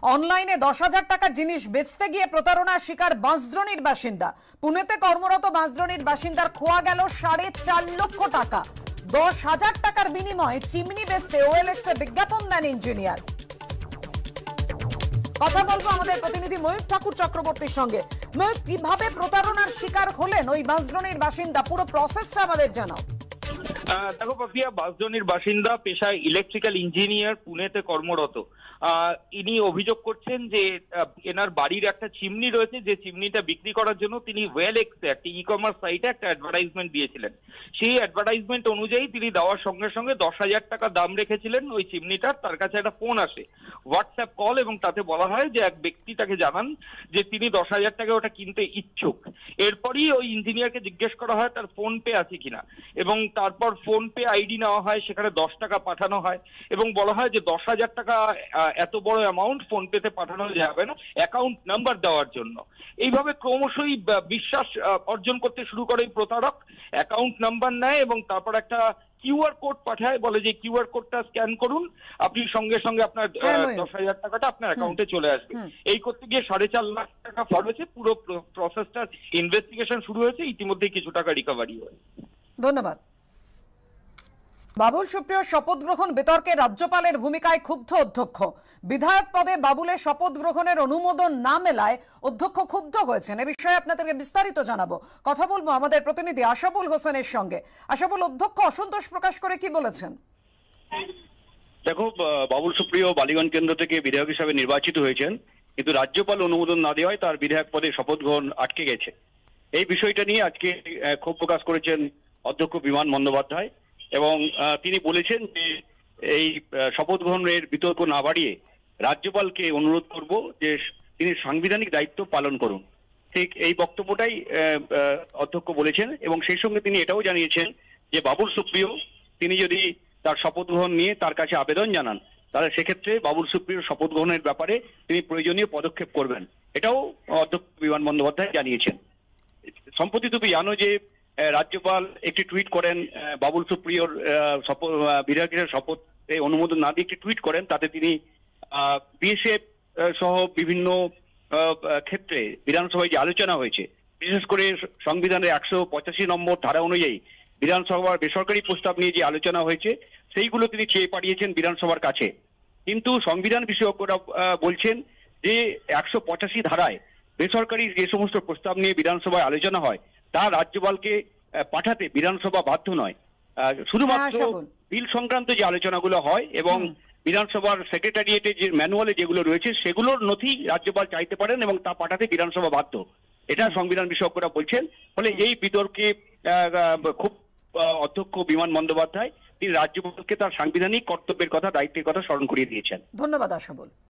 অনলাইনে 10,000 টাকার জিনিস বেচতে গিয়ে প্রতারণার শিকার বাঁশদ্রোণীর বাসিন্দা। পুনেতে কর্মরত বাঁশদ্রোণীর বাসিন্দার খোয়া গেল 4.5 লক্ষ টাকা। 10,000 টাকার বিনিময়ে চিমনি বেচতে ওএলএক্সে বিজ্ঞাপন দেন ইঞ্জিনিয়ার। কথা বলবো আমাদের প্রতিনিধি ময়ূর ঠাকুর চক্রবর্তীর সঙ্গে। ময়ূর, কিভাবে প্রতারণার শিকার হলেন ওই বাঁশদ্রোণীর বাসিন্দা, পুরো প্রসেসটা আমাদের জানাও। দেখো পাপিয়া, বাঁশদ্রোণীর বাসিন্দা, পেশায় ইলেকট্রিক্যাল ইঞ্জিনিয়ার, পুনেতে কর্মরত। ইনি অভিযোগ করছেন যে এনার বাড়ির একটা চিমনি রয়েছে, যে চিমনিটা বিক্রি করার জন্য তিনি ওয়েলএক্সে একটা ই কমার্স সাইটে একটা অ্যাডভার্টাইজমেন্ট দিয়েছিলেন। সেই অ্যাডভার্টাইজমেন্ট অনুযায়ী তিনি দেওয়ার সঙ্গে সঙ্গে 10,000 টাকা দাম রেখেছিলেন ওই চিমনিটার। তার কাছে একটা ফোন আসে, হোয়াটসঅ্যাপ কল, এবং তাতে বলা হয় যে এক ব্যক্তি তাকে জানান যে তিনি 10,000 টাকা ওটা কিনতে ইচ্ছুক। এরপরই ওই ইঞ্জিনিয়ারকে জিজ্ঞেস করা হয় তার ফোন পে আছে কিনা, এবং তারপর ফোন পে আইডি নেওয়া হয়, সেখানে 10 টাকা পাঠানো হয় এবং বলা হয় যে 10,000 টাকা এত বড় অ্যামাউন্ট ফোন পেতে পাঠানো যাবে না, অ্যাকাউন্ট নাম্বার দেওয়ার জন্য। এইভাবে ক্রমশই বিশ্বাস অর্জন করতে শুরু করে এই প্রতারক। অ্যাকাউন্ট নাম্বার নেয় এবং তারপর একটা কিউআর কোড পাঠায়, বলে যে কিউআর কোডটা স্ক্যান করুন, আপনি সঙ্গে সঙ্গে আপনার 10,000 টাকাটা আপনার অ্যাকাউন্টে চলে আসবে। এই করতে গিয়ে 4.5 লাখ টাকা ফ্রড হয়েছে। পুরো প্রসেসটা ইনভেস্টিগেশন শুরু হয়েছে, ইতিমধ্যেই কিছু টাকা রিকভারি হয়েছে। ধন্যবাদ। বাবুল সুপ্রিয় শপথ গ্রহণ বিতর্কে রাজ্যপালের ভূমিকায় ক্ষুব্ধ অধ্যক্ষ। বিধায়ক পদে বাবুলের শপথ গ্রহণের অনুমোদন না মেলায় অধ্যক্ষ ক্ষুব্ধ হয়েছেন। এ বিষয়ে আপনাদেরকে বিস্তারিত জানাবো। কথা বলবো আমাদের প্রতিনিধি আশাবুল হোসেনের সঙ্গে। আশাবুল, অধ্যক্ষ অসন্তোষ প্রকাশ করে কি বলেছেন? দেখো, বাবুল সুপ্রিয় বালিগঞ্জ কেন্দ্র থেকে বিধায়ক হিসাবে নির্বাচিত হয়েছেন, কিন্তু রাজ্যপাল অনুমোদন না দেওয়ায় তার বিধায়ক পদে শপথ গ্রহণ আটকে গেছে। এই বিষয়টা নিয়ে আজকে ক্ষোভ প্রকাশ করেছেন অধ্যক্ষ বিমান বন্দ্যোপাধ্যায়, এবং তিনি বলেছেন যে এই শপথ গ্রহণের বিতর্ক না বাড়িয়ে রাজ্যপালকে অনুরোধ করব যে তিনি সাংবিধানিক দায়িত্ব পালন করুন। ঠিক এই বক্তব্যটাই অধ্যক্ষ বলেছেন, এবং সেই সঙ্গে তিনি এটাও জানিয়েছেন যে বাবুল সুপ্রিয় তিনি যদি তার শপথ গ্রহণ নিয়ে তার কাছে আবেদন জানান, তাহলে সেক্ষেত্রে বাবুল সুপ্রিয় শপথ গ্রহণের ব্যাপারে তিনি প্রয়োজনীয় পদক্ষেপ করবেন। এটাও অধ্যক্ষ বিমান বন্দ্যোপাধ্যায় জানিয়েছেন। সম্প্রতি তুমি জানো যে রাজ্যপাল একটি টুইট করেন, বাবুল সুপ্রিয়র বিধায়কের শপথে অনুমোদন না দিয়ে একটি টুইট করেন। তাতে তিনি বিএসএফ সহ বিভিন্ন ক্ষেত্রে বিধানসভায় যে আলোচনা হয়েছে, বিশেষ করে সংবিধানের 185 নম্বর ধারা অনুযায়ী বিধানসভার বেসরকারি প্রস্তাব নিয়ে যে আলোচনা হয়েছে, সেইগুলো তিনি চেয়ে পাঠিয়েছেন বিধানসভার কাছে। কিন্তু সংবিধান বিশেষজ্ঞরা বলছেন যে 185 ধারায় বেসরকারি যে সমস্ত প্রস্তাব নিয়ে বিধানসভায় আলোচনা হয় তা রাজ্যপালকে পাঠাতে বিধানসভা বাধ্য নয়। শুধুমাত্র বিল সংক্রান্ত যে আলোচনাগুলো হয় এবং বিধানসভার সেক্রেটারিয়েটে যে ম্যানুয়ালে যেগুলো রয়েছে সেগুলোর নথি রাজ্যপাল চাইতে পারেন এবং তা পাঠাতে বিধানসভা বাধ্য। এটা সংবিধান বিশেষজ্ঞরা বলছেন। ফলে এই বিতর্কে খুব অধ্যক্ষ বিমান বন্দ্যোপাধ্যায় তিনি রাজ্যপালকে তার সাংবিধানিক কর্তব্যের কথা, দায়িত্বের কথা স্মরণ করিয়ে দিয়েছেন। ধন্যবাদ আশাবুল।